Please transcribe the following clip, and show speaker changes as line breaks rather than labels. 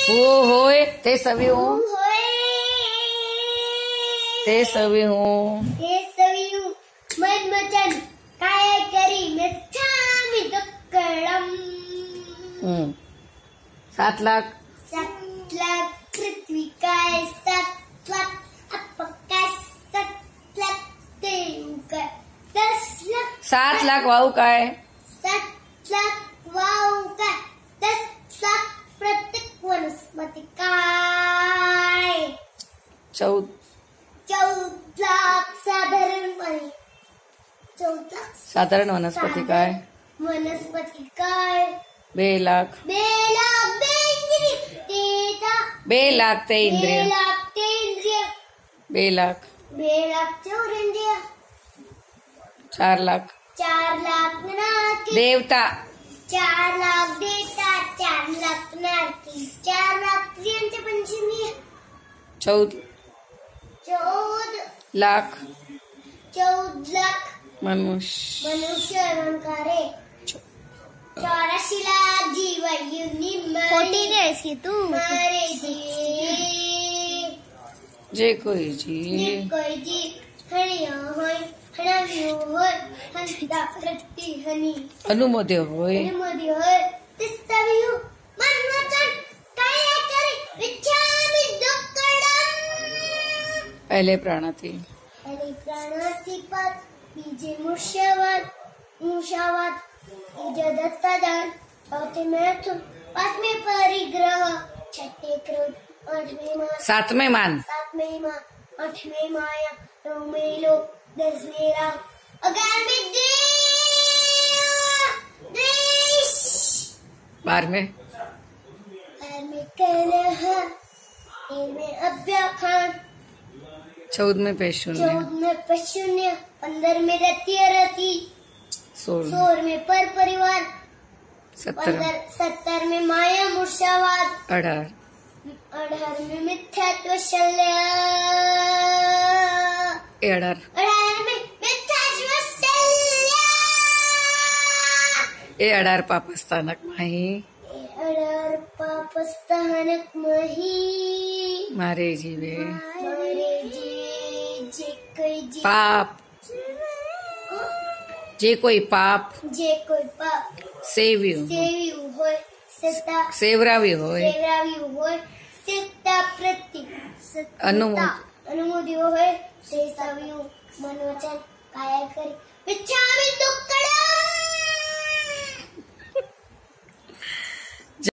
હું હોય તે સવી હું, તે સવી હું,
મન મચન કાય કરી મેછામી દુક્કડમ.
7 લાખ,
7 લાખ પૃથ્વી કાય, 7 લાખ અપકાશ, 7 લાખ તેઉકા, 10 લાખ
7 લાખ વાવ કાય,
7 લાખ વાવ કાય, 10 લાખ પ્રत्येक वनस्पति काय. 14 लाख साधारणपणे 14 लाख
साधारण वनस्पति काय,
वनस्पति काय.
2 लाख,
2 लाख इंद्रिय तेजा,
2 लाख ते
2
इंद्रिय,
लाख ते इंद्रिय,
2 लाख,
2 लाख चौरेंद्रिय,
4 लाख
4 लाख नाकी,
देवता,
4 लाख देवता, 4 लाख नाकी, 4 लाख त्रियंच पंचमी,
14 लाख
14 लाख
मनुष्य,
मनुष्य अलंकारे, 84 लाख जीव युनि मारे
जे कोई जी
कोई जी हणिया होय, हणाव्यो होय, हंता प्रति हनी
अनुमोद्य होय,
अनुमोदी होय, तिस्तवियु मन वचन काय करे विच्छामि दुक्कडम.
पहले प्राणाती,
पहले प्राणाती पद, बीजे मूषावाद, मूषावाद तीजे दत्तादान, चौथे मैथुन, पांचवें परिग्रह, छठे क्रोध, आठवें मान,
7वें मान,
7वें मान, 8वें माया, 9वें लोक, 10वें राग, 11वें द्वेष,
12वें
12वें कलह, 13वें अभ्याखान,
14वें पैशून्य,
14वें पशून्य, 15वें रति रति, 16वें पर परिवार, 17वें माया मूर्छावाद, 18वें मिथ्यात्व शल्य, 18वें मिथ्यात्व शल्य,
18 पापस्थानक माही,
18 पापस्थानक मही,
मारे जीवे,
मारे जी जे कोई जी
पाप, जे कोई पाप
जे कोई पाप
सेव्યું
હોય, સત્તા
સેવરાવ્યું હોય,
હોય, સત્તા પ્રતિ અનુમોદ્ય હોય, તે સવ્યું મનોવચન કાયા કરી વિચ્છામિ દુક્કડમ.